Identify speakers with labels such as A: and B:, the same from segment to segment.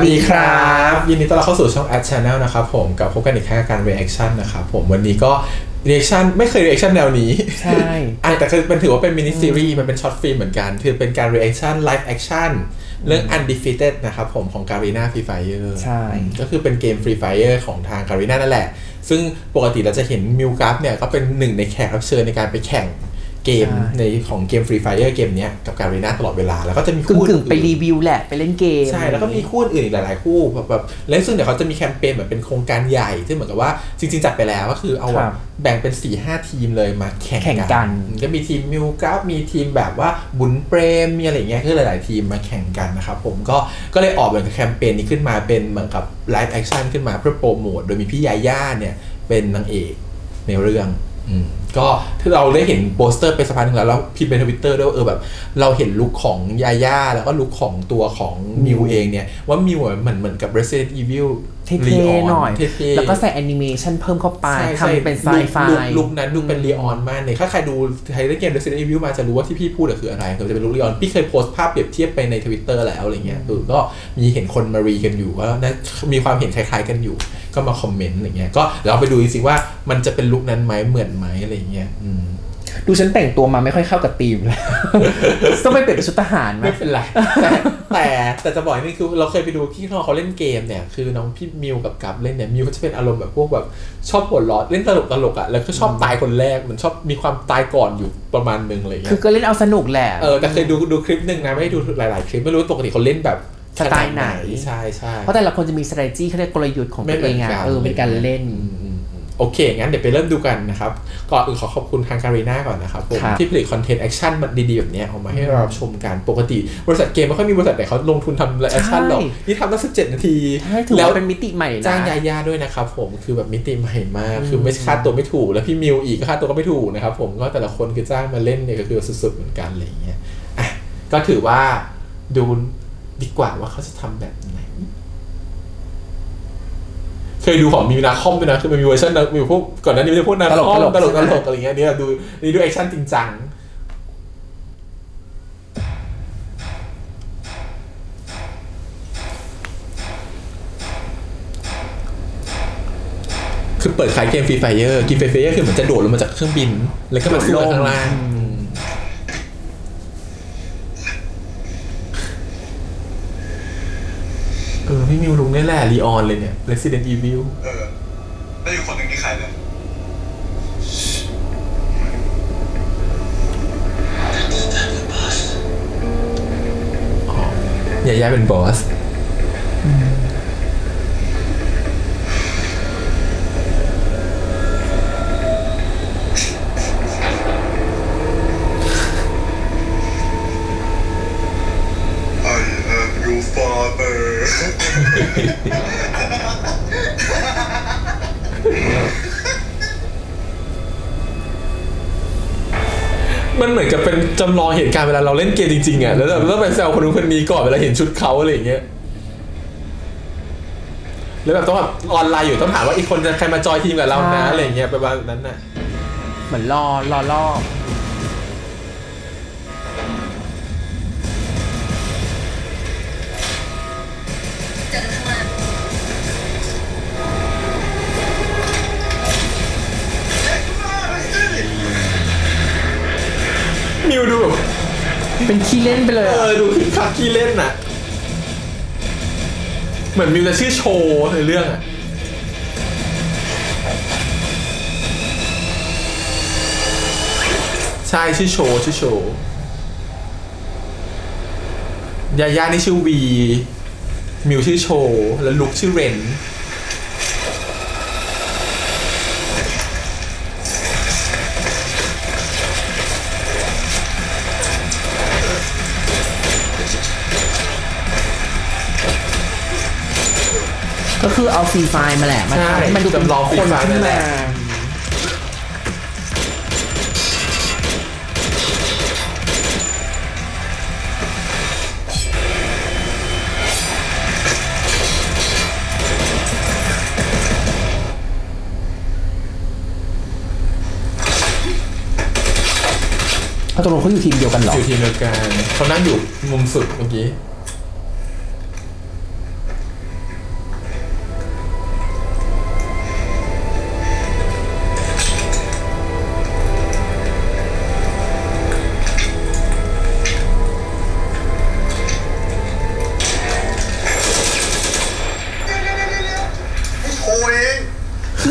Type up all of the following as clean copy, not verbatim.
A: วัสดีครับยินดีต้อนรับเข้าสู่ช่อง Ad Channel นะครับผมกับพบกันอีกครั้งกับการ Reaction นะครับผมวันนี้ก็ Reaction ไม่เคย Reaction แนวนี้
B: ใช่
A: แต่คือมันถือว่าเป็นมินิซีรีส์มันเป็นช็อตฟิล์มเหมือนกันคือเป็นการ Reaction Live Action เรื่อง Undefeated นะครับผมของ Garena Free Fire
B: ใช่
A: ก็คือเป็นเกม Free Fire ของทาง Garena นั่นแหละซึ่งปกติเราจะเห็นมิวกัฟเนี่ยก็เป็นหนึ่งในแขกรับเชิญในการไปแข่งเกมในของเกม Free Fire เกมนี้กับ Garena ตลอดเวลาแล้วก็จะมีคู่
B: กึ่งไปรีวิวแหละไปเล่นเกม
A: ใช่แล้วก็มีคู่อื่นอีกหลายๆคู่แบบแล้วซึ่งเดี๋ยวเขาจะมีแคมเปญแบบเป็นโครงการใหญ่ที่เหมือนกับว่าจริงๆจัดไปแล้วก็คือเอาแบ่งเป็น 4-5 ทีมเลยมาแข่งกันก็มีทีมมิวกราฟมีทีมแบบว่าบุญเปรมมีอะไรอย่างเงี้ยคือหลายๆทีมมาแข่งกันนะครับผมก็เลยออกแบบแคมเปญนี้ขึ้นมาเป็นเหมือนกับไลฟ์แอคชั่นขึ้นมาเพื่อโปรโมทโดยมีพี่ยาย่าเนี่ยเป็นนางเอกในเรื่องก็ที่เราได้เห็นโปสเตอร์ไปสักพักนึงแล้วพิมพ์ใน Twitter ด้วยแบบเราเห็นลุคของยาย่าแล้วก็ลุคของตัวของมิวเองเนี่ยว่ามิวเหมือนกับ Resident Evil
B: เท่ๆหน่อยแล้วก็ใส่แอนิเมชันเพิ่มเข้าไปทำเป็นไซไฟ
A: ลุคนั้นดูเป็นลีออนมากเลยถ้าใครดูใครเล่นเกม Resident Evil มาจะรู้ว่าที่พี่พูดคืออะไรคือจะเป็นลุคลีออนพี่เคยโพสต์ภาพเปรียบเทียบไปใน Twitter แล้วอะไรเงี้ยก็มีเห็นคนมารีกันอยู่ว่ามีความเห็นคล้ายๆกันอยู่ก็มาคอมเมนต์อะไรเงี้ยก็เราไปดูจริงๆว่ามันจะเป็นลุคนั้นไหมเหมือนไหมอะไรเงี้ย
B: ดูฉันแต่งตัวมาไม่ค่อยเข้ากับธีมเลยต้องไปเปลี่ยนเป็นชุดทหารไหม
A: ไม่เป็นไรแต่จะบอกนี่คือเราเคยไปดูที่เขาเล่นเกมเนี่ยคือน้องพี่มิวกับกับเล่นเนี่ยมิวก็จะเป็นอารมณ์แบบพวกแบบชอบหัวเราะเล่นตลกอ่ะแล้วก็ชอบตายคนแรกมันชอบมีความตายก่อนอยู่ประมาณนึงอะไรเงี้ย
B: คือก็เล่นเอาสนุกแหละ
A: แต่เคยดูคลิปนึงนะไม่ได้ดูหลายๆคลิปไม่รู้ปกติเขาเล่นแบบ
B: สไตล์ไหน
A: ใช่
B: เพราะแต่ละคนจะมี strategy เขาเรียกกลยุทธ์ของตัวเองเป็นการเล่น
A: โอเคงั้นเดี๋ยวไปเริ่มดูกันนะครับก่อนอื่นขอบคุณทาง Garena ก่อนนะครับผมที่ผลิตคอนเทนต์แอคชั่นดีๆแบบนี้ออกมาให้เราชมกันปกติบริษัทเกมไม่ค่อยมีบริษัทไหนเขาลงทุนทำแอคชั่นหรอกนี่ทำตั้ง17 นาที
B: แล้วเป็นมิติใหม่นะ
A: จ้างยาด้วยนะครับผมคือแบบมิติใหม่มากคือไม่ค่าตัวไม่ถูกแล้วพี่มิวอีกก็ค่าตัวก็ไม่ถูกนะครับผมก็แต่ละคนคือจ้างมาเล่นเนี่ยก็คือสุดๆเหมือนกันอะไรอย่างเงี้ยก็ถือว่าดูดีกว่าว่าเขาจะทำแบบไหนเคยดูของมีนาคอมด้วยนะคือมันมีเวอร์ชันมีพวกก่อนหน้านี้ไม่ได้พูดนาคอมตลกอะไรเงี้ยนี่ดูแอคชั่นจริงจังคือเปิดขายเกมฟรีไฟเออร์คือเหมือนจะโดดลงมาจากเครื่องบินแล้วก็มาสู้ข้างล่างพี่มิวลุงนี่แหละลีออนเลยเนี่ย Resident Evil
C: แล้วอยู่คนหนึ่งที่ใครเลย
A: ยาเป็นบอสมันเหมือนกับเป็นจำลองเหตุการณ์เวลาเราเล่นเกมจริงๆอ่ะแล้วเราต้องไปแซวคนนู้นคนนี้ก่อนเวลาเห็นชุดเขาอะไรอย่างเงี้ยแล้วแบบต้องแบบออนไลน์อยู่ต้องถามว่าอีกคนจะใครมาจอยทีมกับเรานะอะไรอย่างเงี้ยประมาณนั้นน่ะ
B: เหมือนรอ
A: มิวดูแบบ
B: เป็นขี้เล่นไปเลย
A: ดูคักขี้เล่นน่ะเหมือนมิวจะชื่อโชว์ในเรื่องอ่ะใช่ชื่อโชว์ยาย่านี่ชื่อวีมิวชื่อโชว์แล้วลุคชื่อเรน
B: ก็คือเอาฟรีไฟล์มาแหละมาทำให้มันดูเป็นคนขึ้นมาตกลงเขาอยู่ทีมเดียวกันหรอ
A: อยู่ทีมเดียวกันเขานั่งอยู่มุมสุดเมื่อกี้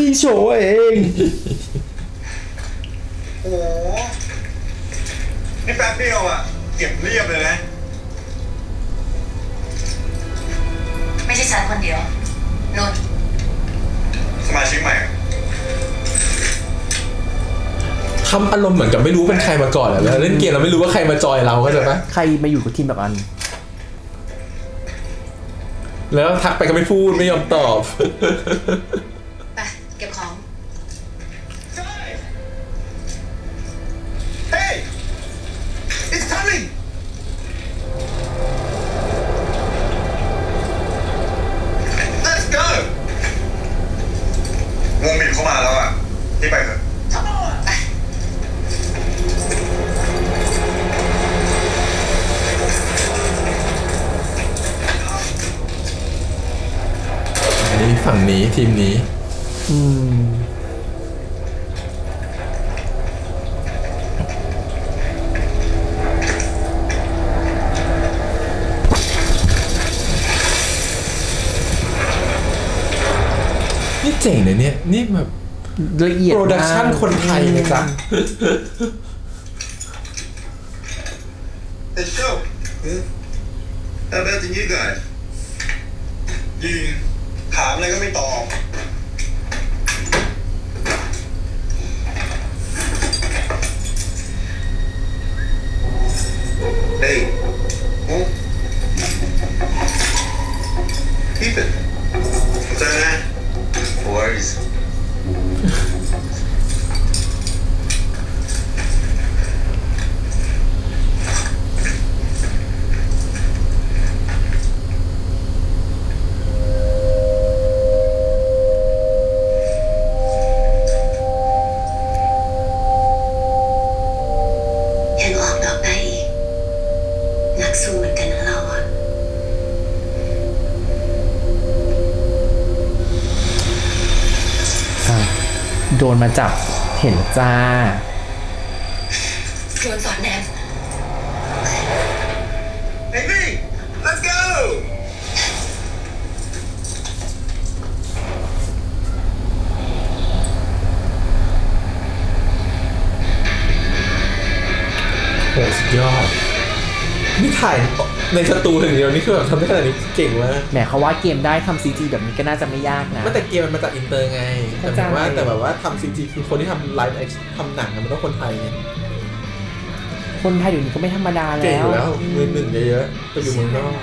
B: พี่โชว์เอง
C: โอ้โหนี่แป๊บเดียวอ่ะเก็บเรียบเลยนะ
D: ไม่ใช่ฉันคนเดียวนุ่น
C: สมาชิกใหม่
A: ทำอารมณ์เหมือนกับไม่รู้เป็นใครมาก่อนแล้วเล่นเกมเราไม่รู้ว่าใครมาจอยเราก็จะปะ
B: ใครมาอยู่กับทีมแบบอัน
A: แล้วทักไปก็ไม่พูดไม่ยอมตอบ
D: ไปเก็บของ
C: Hey it's coming let's go วงบีบเข้ามาแล้วอ่ะที่ไปเถอะ
A: ฝั่งนี้ทีมนี้นี่เจ๋งเลยเนี่ยนี่แบบ
B: ละเอียด
A: โปรดักชั่นคนไทยนะจ๊ะ
C: Hey show how about you guys ยิงถามอะไรก็ไม่ตอบ Hey keep it เข้าใจนะ worries
B: โดนมาจับเห็นจ้า
D: โดนสอนแนม
C: Hey me let's go
A: โหสุดยอดนี่ถ่ายในสตูอย่างเดียวนี่คือแบบทำได้ขนาดนี้เก่งมาก
B: แหมเขาว่าเกมได้ทำซีจีแบบนี้ก็น่าจะไม่ยากนะ
A: แต่เกมมันมาจากอินเตอร์ไงแต่แบบว่าทำซีจีคือคนที่ทำไลฟ์ทำหนังมันต้องคนไทยไง
B: คนไทยเดี๋ยวนี้ก็ไม่ธรรมดาแล้ว
A: เก่งอยู่แล้วมือหนึ่งเยอะๆไปอยู่เมืองนอก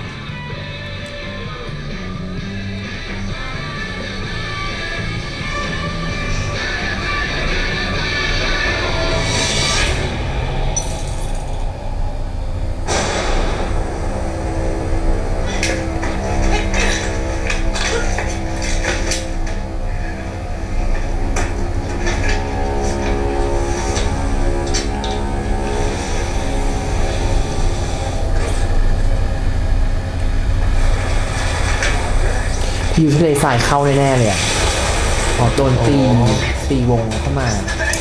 B: อยู่ทะเลทรายเข้าแน่ๆเลยอ่ะโดนตีวงเข้ามา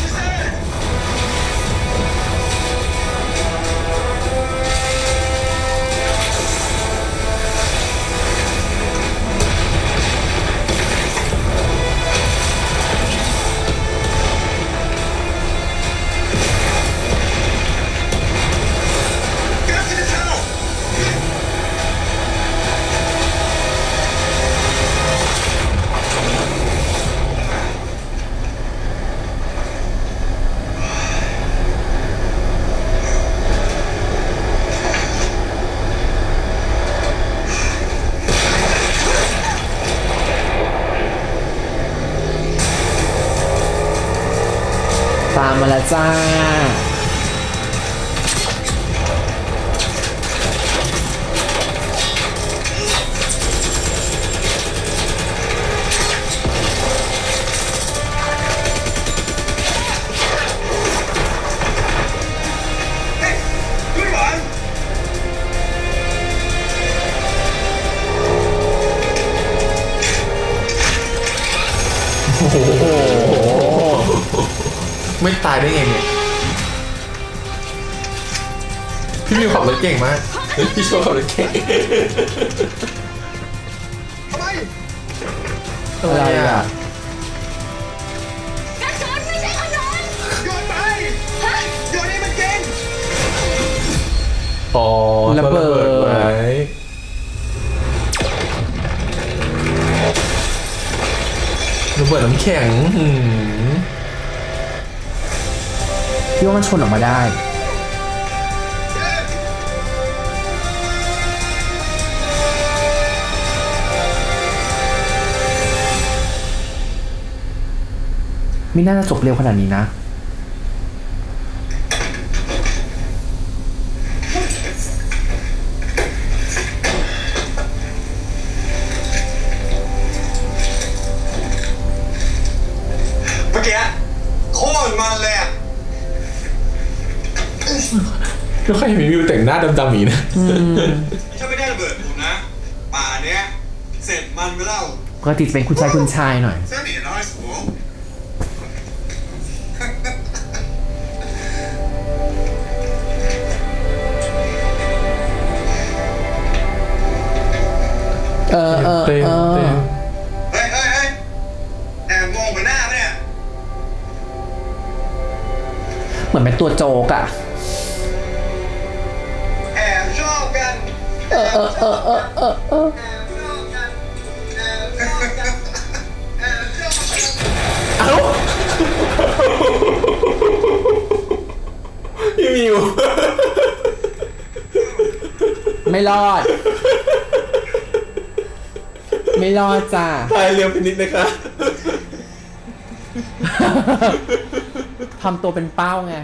B: ตามมาแล้วจ้า
A: ไม่ตายได้ไงเนี่ยพี่มิวขับรถเก่งมากพี่โชว์ขับรถเก่ง
C: ทำไม
B: อะไรอ่ะ
A: อ๋อ
B: ระเบิด
A: ไว้ระเบิดน้ำแข็ง
B: พี่ว่ามันชนออกมาได้ไม่น่าจะจบเร็วขนาดนี้นะ
C: เมื่อกี้โคตรมันเลยอ่ะ
A: ก็ใครมีวิวแต่งหน้าดำๆอีกนะ
C: ถ้าไม่ได้ระเบิดผมนะป่าเนี้ยเสร็จมันไปแล้ว
B: ปกติเป็นคุณชายหน่อย
C: เส้นหนีน้อยสูงเฮ้ยแอบมองไปหน้าเนี่ย
B: เหมือนเป็นตัวโจกอะ
C: แอบชอบกันแอบชอบกัน
A: เอ้าพี่มิว
B: ไม่รอดไม่รอดจ้า
A: ตายเร็วไปนิดนะคะ
B: ทำตัวเป็นเป้าไง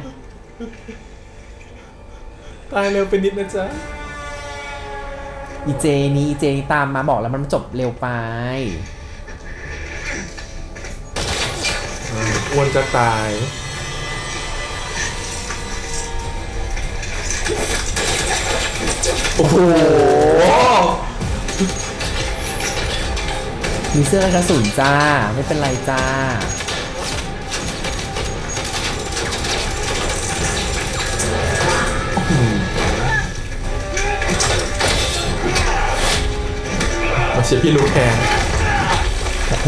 A: ตายเร็วไปนิดนะจ๊ะ
B: อีเจนี้ตามมาบอกแล้วมันจบเร็วไป
A: อ้วนจะตายโอ้โห
B: มีเสื้อกระสุนจ้าไม่เป็นไรจ้า
A: มาเชียร์พี่ลูกแทน
B: โอ้โห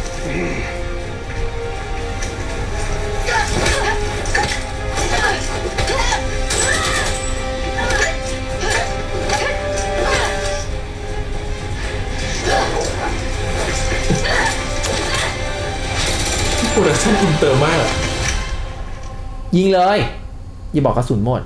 A: โปรดักชั่นอินเตอร์มาก
B: ยิงเลยอย่าบอกกระสุนหมด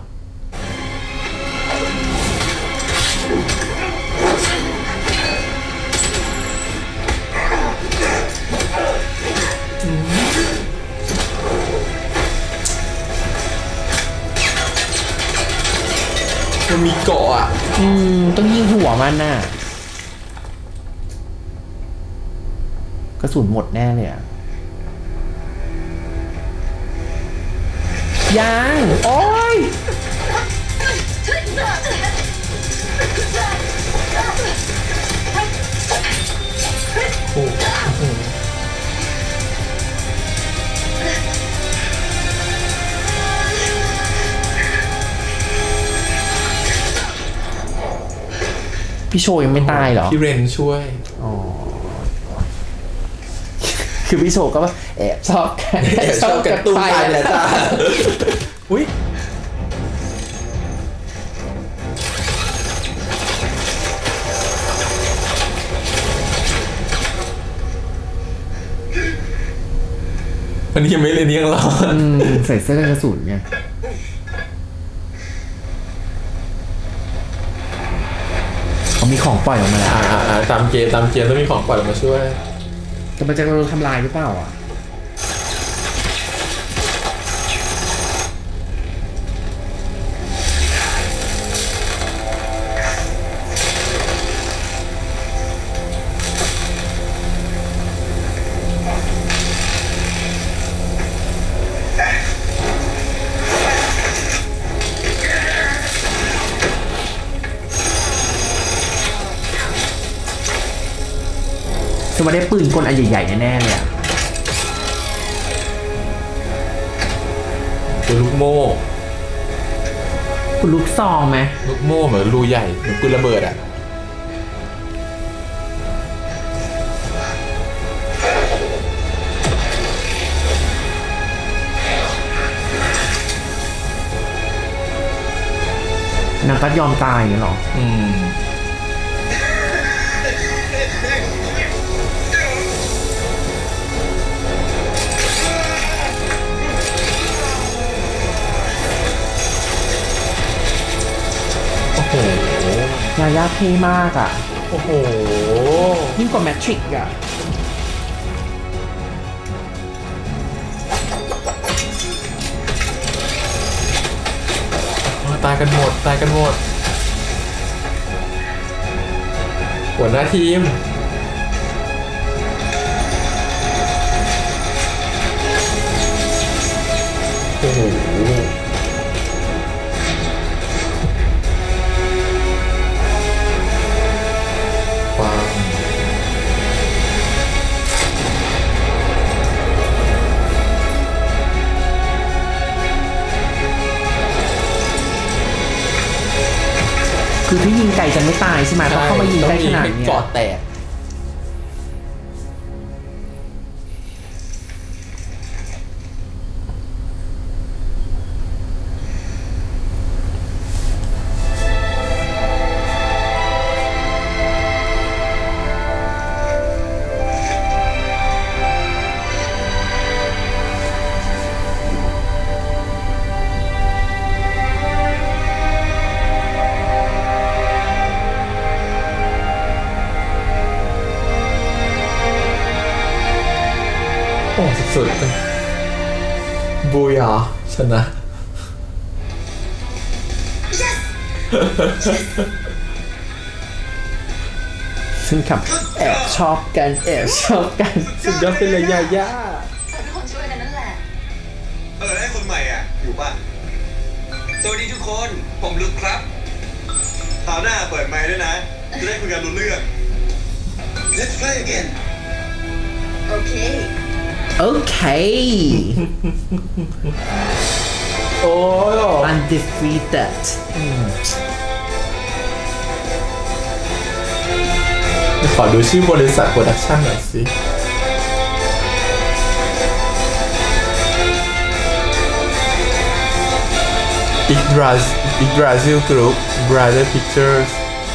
A: มันมีเกาะอ่ะ
B: ต้องยิงหัวมันน่ะกระสุนหมดแน่เลยอ่ะยังโอ้ย
A: โอ้โห
B: พี่โชยังไม่ตายเหรอ
A: พี่เรนช่วย
B: อ๋อคือพี่โชก็ว่าแอบชอบกัน
A: ตุ้มตายแล้วจ้าอุ้ยวันนี้ยังไม่เล่นยังรอ
B: ใส่เสื้อกระสุนไงเขามีของปล่อยออกมาแล้ว
A: ตามเกมต้องมีของปล่อยออกมาช่วย
B: แต่มันจะโดนทำลายหรือเปล่าอ่ะจะมาได้ปืนกลอันใหญ่ๆแน่ๆเลย
A: คือลูกโม่
B: คุณลูกซองไหม
A: ลูกโม่เหมือนรูใหญ่เหมือนปืนระเบิดอ่ะ
B: นางก็ยอมตายเนี่ยหรอ
A: โอ้โห
B: ยาย่าเท่มากอ่ะ
A: โอ้โห
B: ยิ่งกว่าแมทริกซ์อ่ะ
A: ตายกันหมดหัวหน้าทีมโอ้โห
B: คือที่ยิงไก่จะไม่ตายใช่ไหมเพราะเข้ามายิงได้ขนาดนี้
A: จอดแตกสุดบูยาชนะ
B: ซึ่งคำแอบชอบกัน
A: สุดยอดเป็นเลยย่า
D: ฉันเป็นคนช่วยกันนั่นแหละ
C: ได้คนใหม่อ่ะอยู่ป่ะสวัสดีทุกคนผมลุกครับคราวหน้าเปิดไมค์ด้วยนะจะได้คุยกันรู้เรื่อง Let's play again
D: โอเค
A: โอ้ย
B: undefeated
A: ขอดูชื่อบริษัทโปรดักชั่นหน่อยสิ Yggdrasil Group Brother Pictures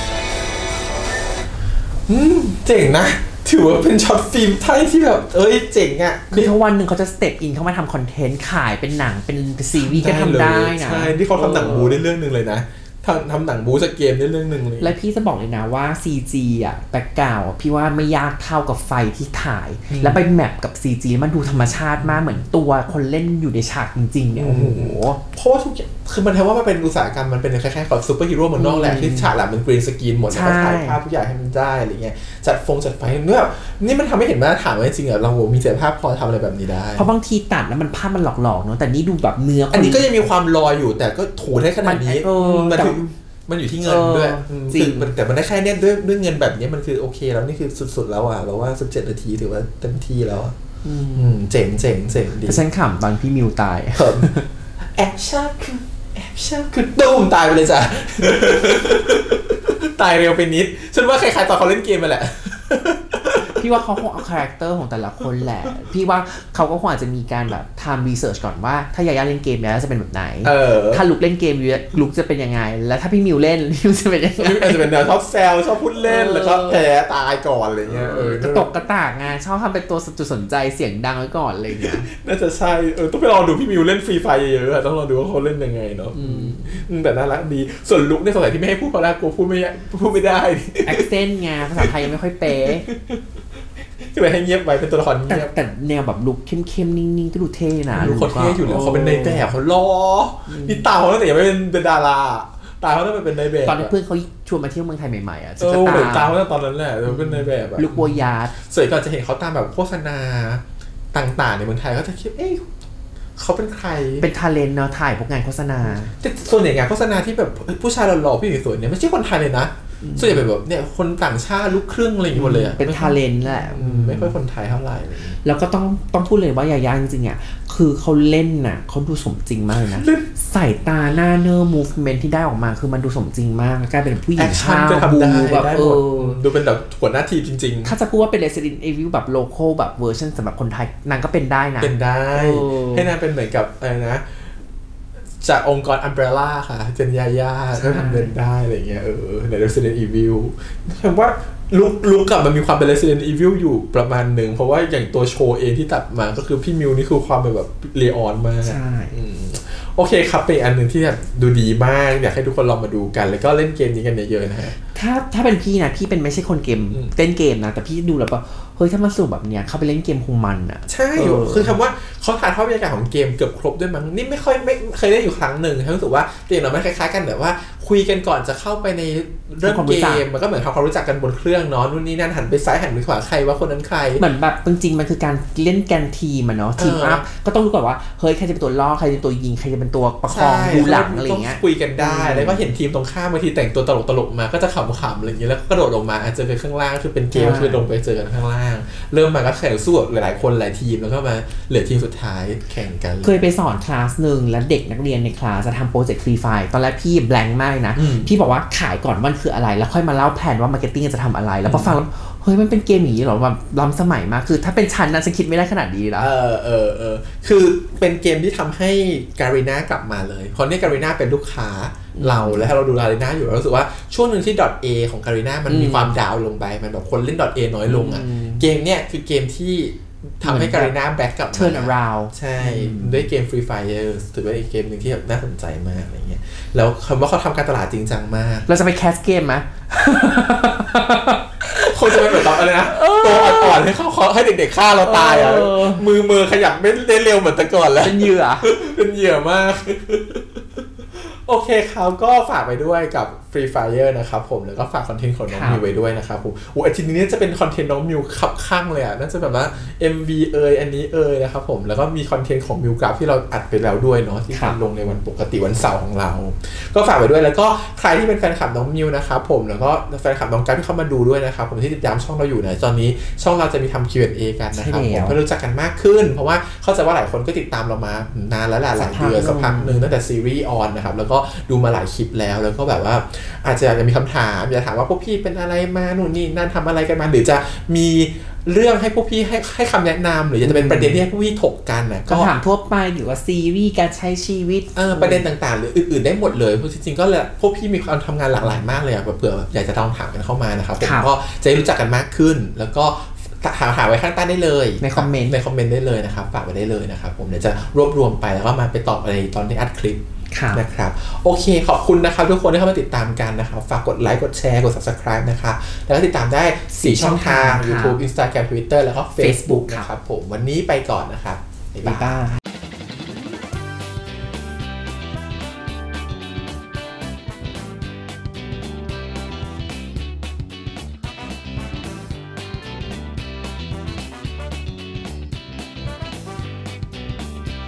A: เจ๋งนะถือว่าเป็นช็อตฟิล์มไทยที่แบบเจ๋งอ่ะ
B: คือถ้าวันหนึ่งเขาจะสเต็ปอินเข้ามาทำคอนเทนต์ขายเป็นหนังเป็นซีรีส์ก็ทำได้นะ
A: ใช่ที่เขาทำหนังบูได้เรื่องนึงเลยนะทำหนังบูจากเกมได้เรื่องนึงเลย
B: และพี่จะบอกเลยนะว่า CG อ่ะแบ็คกราวด์พี่ว่าไม่ยากเท่ากับไฟที่ถ่ายแล้วไปแมปกับ CG มันดูธรรมชาติมากเหมือนตัวคนเล่นอยู่ในฉากจริงๆเนี่ยโอ้โห
A: เพราะว่าทุกอย่างคือมันแทนว่ามันเป็นอุตสาหกรรมมันเป็นคล้ายๆกับซูเปอร์ฮีโร่เหมือนนอกแหละที่ฉากหลังมันกรีนสกรีนหมดแล้วก็ถ่ายภาพทุกอย่างให้มันได้อะไรเงี้ยจัดไฟเนี่ยนี่มันทำให้เห็นมาตรฐานว่าจริงๆเรามีศักยภาพพอทำอะไรแบบนี้ได้
B: เพราะบางทีตัดแล้วมันภาพมันหลอกๆเนาะแต่นี่ดูแบบเนื้อ
A: อันนี้ก็ยังมีความลอยอยู่แต่ก็ถูได้ขนาดนี้มันอยู่ที่เงินด้วยจริงแต่มันได้แค่นี้ด้วยเงินแบบนี้มันคือโอเคแล้วนี่คือสุดๆแล้วอ่ะเราว่า17 นาทีถือว่าเต็มที่แล้วเจ๋งดี
B: ฉันขำตอนพี่มิวตาย
A: แอบชอบคือตุ้มตายไปเลยจ้ะตายเร็วไปนิดฉันว่าคล้ายๆตอนเขาเล่นเกมมาแหละ
B: พี่ว่าเขาคงเอาคาแรคเตอร์ของแต่ละคนแหละพี่ว่าเขาก็คงอาจจะมีการแบบทำรีเสิร์ชก่อนว่าถ้ายาย่าเล่นเกมแล้วจะเป็นแบบไหนถ้าลุกเล่นเกมลุกจะเป็นยังไงแล้วถ้าพี่มิวเล่นมิวจะเป็นยังไง
A: จะเป็นแนวชอบแซวชอบพูดเล่นแล้วก็แพ้ตายก่อนอะไรเงี้ย
B: กระตกกระตากไงชอบทำเป็นตัวจุดสนใจเสียงดังไว้ก่อนอะไรเงี้ย
A: น่าจะใช่ต้องไปลองดูพี่มิวเล่นฟรีไฟเยอะๆต้องลองดูว่าเขาเล่นยังไงเนาะแต่น่ารักดีส่วนลุกในสมัยที่ไม่ให้พูดเพราะกลัวพูดไม่ได้
B: แอคเซนต์ไงภาษาไทยยังไม่ค่อยเป๊ะ
A: ก็เลยให้เงียบไว้เป็นตัวละครเงียบ
B: แต่แนวแบบลุคเข้มๆนิ่งๆก็ดูเท่นะ
A: ลุคเขาเท่อยู่แล้วเขาเป็นในแบบเขาล้อนี่ตาเขาตั้งแต่ยังไม่เป็นดาราตาเขาต้องเป็นในแบบ
B: ตอนที่เพื่อนเขาชวนมาเที่ยวเมืองไทยใหม่ๆอ่ะ
A: จะตาเขาตอนนั้นแหละเป็นในแบบ
B: ลุคโบยาร์ด
A: สวยก่อนจะเห็นเขาตามแบบโฆษณาต่างๆในเมืองไทยก็จะคิดเขาเป็นใคร
B: เป็นทาเลนต์เนาะถ่ายพวกงานโฆษณา
A: แต่ส่วนใหญ่งานโฆษณาที่แบบผู้ชายหล่อๆผู้หญิงสวยเนี่ยไม่ใช่คนไทยเลยนะส่วนใหญ่แบบเนี่ยคนต่างชาติลูกครึ่งอะไรอย่างเงี้ยหมดเลย
B: เป็นทาเลนต์แหละ
A: ไม่ค่อยคนไทยเท่าไหร่
B: แล้วก็ต้องพูดเลยว่ายาย่าจริงๆอ่ะคือเขาเล่นน่ะเขาดูสมจริงมากเลยนะสายตาหน้าเนอร์มูฟเมนท์ที่ได้ออกมาคือมันดูสมจริงมากกลายเป็นผู้หญิงชาวบูแบบ
A: ดูเป็นแบบหัวหน้าทีมจริง
B: ๆถ้าจะพูดว่าเป็น Resident Evil แบบโลโก้แบบเวอร์ชันสำหรับคนไทยนางก็เป็นได้นะ
A: เป็นได้ให้นางเป็นเหมือนกับอะไรนะจากองค์กร Umbrella ค่ะเจนยาย่าก็ทำเดินได้อะไรเงี้ยใน Resident Evil คำว่าลุกกลับมันมีความเป็น Resident Evil อยู่ประมาณหนึ่งเพราะว่าอย่างตัวโชว์เองที่ตัดมาก็คือพี่มิวนี่คือความเป็นแบบเลออนมาก
B: ใช่
A: โอเคครับเป็นอันหนึ่งที่แบบดูดีมากอยากให้ทุกคนลองมาดูกันแล้วก็เล่นเกมนี้กันเยอะๆนะฮะ
B: ถ้าเป็นพี่นะพี่เป็นไม่ใช่คนเกมเล่นเกมนะแต่พี่ดูแล้วก็เฮ้ยถ้ามันสนุกแบบเนี้ยเข้าไปเล่นเกมคงมันอ่ะ
A: ใช่คือคำว่าเขาถ่ายทอดบรรยากาศของเกมเกือบครบด้วยมั้งนี่ไม่เคยได้อยู่ครั้งหนึ่งรู้สึกว่าเกมเราไม่คล้ายๆกันแบบว่าคุยกันก่อนจะเข้าไปในเรื่องเกมมันก็เหมือนทำความรู้จักกันบนเครื่องเนาะนู่นนี่นั่นหันไปซ้ายหันไปขวาใครว่าคนนั้นใคร
B: เหมือนแบบจริงๆมันคือการเล่นกันทีมเนาะทีมอัพก็ต้องรู้ก่อนว่าเฮ้ยใครจะเป็นตัวล่อใครจะเป็นตัวยิงใครจะเป็นตัวประคองดูหลังอะไรเงี้ย
A: คุยกันได้แล้วก็เห็นทีมตรงข้ามบางทีแต่งตัวตลกๆมาก็จะขำๆอะไรอย่างเงี้ยแล้วก็กระโดดลงมาเจอกันข้างล่างคือเป็นเกมคือลงไปเจอกันข้างล่างเริ่มมาก็แข่งสู้หลายๆคนหลายทีมแล้วก็มาเหลือทีมสุดท้ายแข่งกัน
B: เคยไปสอนคลาสนึงแล้วเด็กนักเรียนในคลาสจะทำโปรเจกต์ฟรีไฟล์ตอนแรกพี่แบงค์มากนะพี่บอกว่าขายก่อนว่าคืออะไรแล้วค่อยมาเล่าแผนว่ามาร์เก็ตติ้งจะทำอะไรแล้วพอฟังแล้วเฮ้ยมันเป็นเกมอย่างนี้หรอแบบล้ำสมัยมากคือถ้าเป็นชั้นนั้นฉันคิดไม่ได้ขนาดนี้แล้ว
A: คือเป็นเกมที่ทำให้การีน่ากลับมาเลยเพราะนี่การีน่าเป็นลูกค้าเราแล้วเราดูการีน่าอยู่เรารู้สึกว่าช่วงหนึ่งที่ .A ของการีน่ามันมีความดาวลงไปมันแบบคนเล่น .A น้อยลงอ่ะเกมเนี้ยคือเกมที่ทำให้การีน่าแบ็กกลับมา
B: turn around
A: ใช่ด้วยเกม Free Fire ถือว่าอีกเกมหนึ่งที่แบบน่าสนใจมากอะไรเงี้ยแล้วคำว่าเขาทำการตลาดจริงจังมาก
B: เราจะไปแคสเกมไหม
A: คงจะเป็นแบบอะไรนะตัวอ่อนๆให้เขาให้เด็กๆฆ่าเราตายอ่ะมือขยับไม่ได้เร็วเหมือนแต่ก่อนแล้ว
B: เป็นเหยื่
A: อมากโอเคครับก็ฝากไปด้วยกับ Free Fire นะครับผมแล้วก็ฝากคอนเทนต์ของน้องมิวไว้ด้วยนะครับผมอาทิตย์นี้จะเป็นคอนเทนต์น้องมิวขับข้างเลยอ่ะน่าจะแบบว่า MV อันนี้นะครับผมแล้วก็มีคอนเทนต์ของมิวกราฟที่เราอัดไปแล้วด้วยเนาะที่ลงในวันปกติวันเสาร์ของเราก็ฝากไว้ด้วยแล้วก็ใครที่เป็นแฟนคลับน้องมิวนะครับผมแล้วก็แฟนคลับน้องกราฟที่เข้ามาดูด้วยนะครับผมที่ติดตามช่องเราอยู่นะตอนนี้ช่องเราจะมีทำ Q&A กันนะครับผมเพื่อรู้จักกันมากขึ้นเพราะว่าเข้าใจว่าหลายคนก็ติดตามเรามานานแล้วหลายเดือนสักพักนึงตั้งแต่ซีรีส์ออนนะครับแล้วก็ดูมาหลายคลิปแล้วก็แบบว่าอาจจะมีคำถามอยากถามว่าพวกพี่เป็นอะไรมานู่นนี่นั่นทำอะไรกันมาหรือจะมีเรื่องให้พวกพี่ให้คำแนะนำหรือจะเป็นประเด็นที่ให้พวกพี่ถกกันนะ
B: ก็ถามทั่วไปหรือว่าซีรีส์การใช้ชีวิต
A: ประเด็นต่างๆหรืออื่นๆได้หมดเลยเพราะจริงๆก็เลยพวกพี่มีความทำงานหลากหลายมากเลยเผื่ออยากจะลองถามกันเข้ามานะครับผมก็จะรู้จักกันมากขึ้นแล้วก็หาไว้ข้างใต้ได้เลย
B: ในคอมเมนต์
A: ได้เลยนะครับฝากไว้ได้เลยนะครับผมเดี๋ยวจะรวบรวมไปแล้วก็มาไปตอบอะไรตอนที่อัดคลิปนะครับโอเคขอบคุณนะครับทุกคนที่เข้ามาติดตามกันนะครับฝากกดไลค์กดแชร์กด Subscribe นะครับแล้วก็ติดตามได้4ช่องทาง YouTube Instagram Twitter แล้วก็ Facebook นะครับผมวันนี้ไปก่อนนะครับบ๊ายบาย